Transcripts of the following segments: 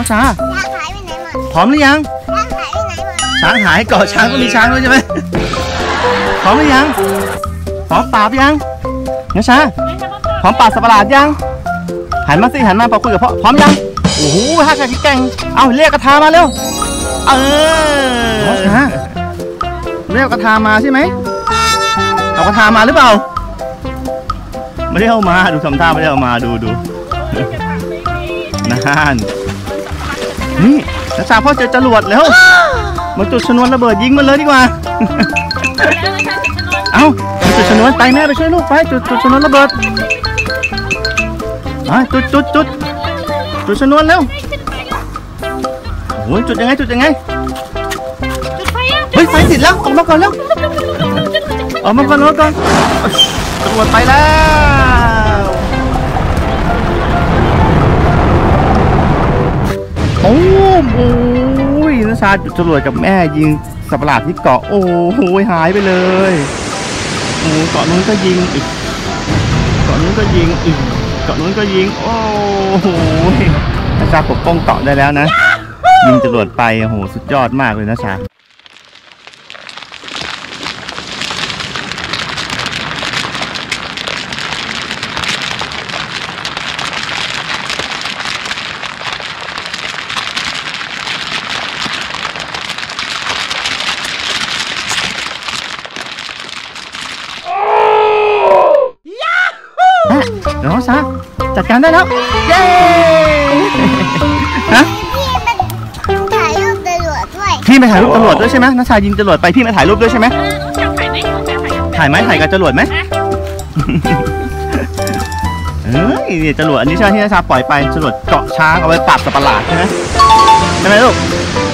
องช้างหายไปไหนหมดพร้อมหรือยังช้างหายไปไหนหมดช้างหายเกาะช้างก็มีช้างด้วยใช่ไหมพร้อมหรือยังพร้อมปราบยังน้องช้างพร้อมปราบสัตว์ประหลาดยังหันมาสิหันมาพอคุยกับพ่อพร้อมยังโอ้โหฮักกี้แกงเอาเรียกกระทามาเร็วน้องช้างเรียกกระทามาใช่ไหมเอากระทามาหรือเปล่าไม่ได้เอามาดูทำท่าไม่ได้เอามาดูนั่นนี่นัชชาพ่อเจอจรวดแล้วมาจุดชนวนระเบิดยิงมันเลยดีกว่าเอาจุดชนวนไปแม่ไปช่วยลูกไปจุดชนวนระเบิดจุดชนวนเร็วโอ้ยจุดยังไงเฮ้ยไฟติดแล้วออกมาก่อนแล้วออกมาก่อนจรวดไปแล้วโอ้ยนัชชาจุดจรวดกับแม่ยิงสัตว์ประหลาดที่เกาะโอ้โหหายไปเลยโอ้เกาะนู้นก็ยิงอีกเกาะนู้นก็ยิงอีกเกาะนู้นก็ยิงโอ้โหนัชชาปกป้องเกาะได้แล้วนะยิงจรวดไปโอ้โหสุดยอดมากเลยนัชชาน้องช้างจัดการได้แล้วเย้ฮะถ่ายรูปจรวดด้วยพี่ไปถ่ายรูปจรวดด้วยใช่ไหมนัชชายิงจรวดไปพี่มาถ่ายรูปด้วยใช่ไหมถ่ายกับจรวดไหมเฮ้ยจรวดอันนี้ใช่ที่นัชชาปล่อยไปจรวดเกาะช้างเอาไว้ปราบสัตว์ประหลาดใช่ไหมลูก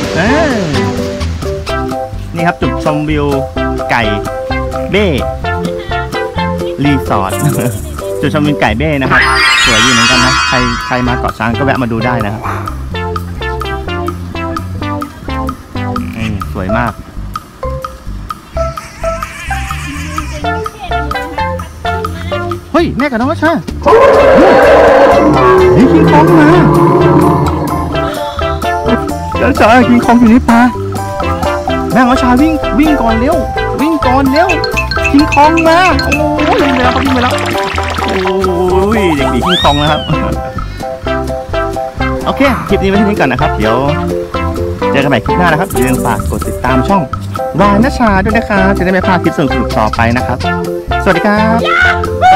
นี่ครับจุดชมวิวไก่เบ้รีสอร์ทจุดชมวิวไก่เบ้นะครับสวยดีเหมือนกันนะใครมาเกาะช้างก็แวะมาดูได้นะครับสวยมากเฮ้ยแม่กับน้องนัชชานี่คิงคองมานัชชาคิงคองอยู่ในป่าแม่นัชชาวิ่งก่อนเร็วคิงคองมาโอ้ยวิ่งไปแล้วโอ้ยเด็กดีคิงคองนะครับโอเคคลิปนี้ไว้ที่นี้ก่อนนะครับเดี๋ยวเจอกันใหม่คลิปหน้านะครับอย่าลืมฝากกดติดตามช่องวานนัชชาด้วยนะครับจะได้ไม่พลาดคลิปสนุกๆต่อไปนะครับสวัสดีครับ